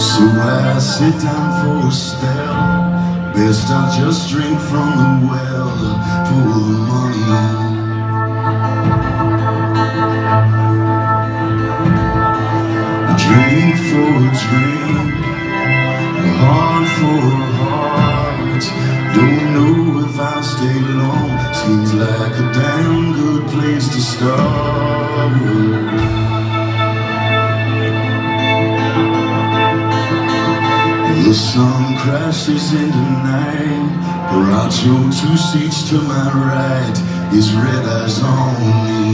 So I sit down for a spell. Best I just drink from the well for the money. A drink for a drink, a heart for a heart. Don't know if I'll stay long. Seems like a damn good place to start. The sun crashes into night. Paracho, 2 seats to my right. His red eyes on me.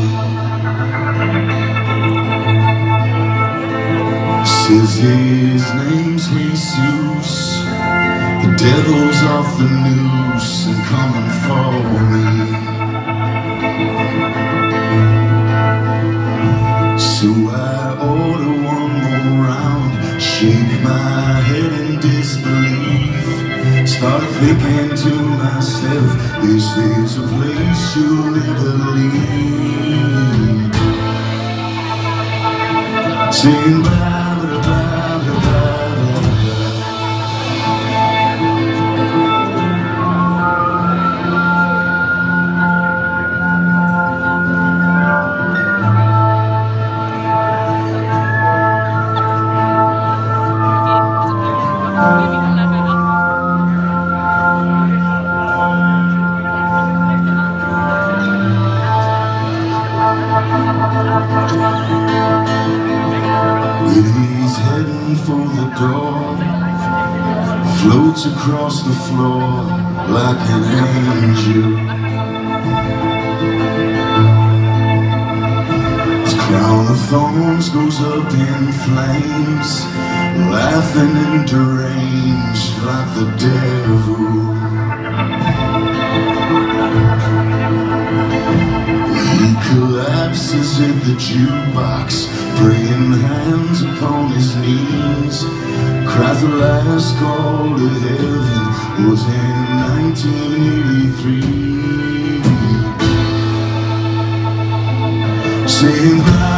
Says his name's Jesus. The devil's off the noose and coming for me. So I order one more round. Shake my head in disbelief. Start thinking to myself, this is a place you'll never leave. Sing blah blah blah blah blah blah. He's heading for the door, floats across the floor like an angel. His crown of thorns goes up in flames, laughing and deranged like the devil. He collapses at the jukebox, praying hands upon his knees. Cries the last call to heaven was in 1983. Saying